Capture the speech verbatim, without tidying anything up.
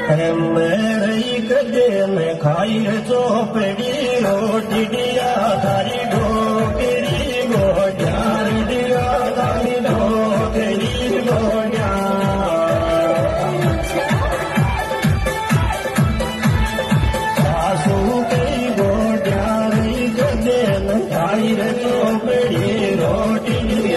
मेरी कदे में खाई चौपड़ी रोटी दिया थारी ढोकरी गोड्यार दिया थारी ढोकरी गोड्या सासू कई गोड्यार कदे में खाई चौपड़ी रोटी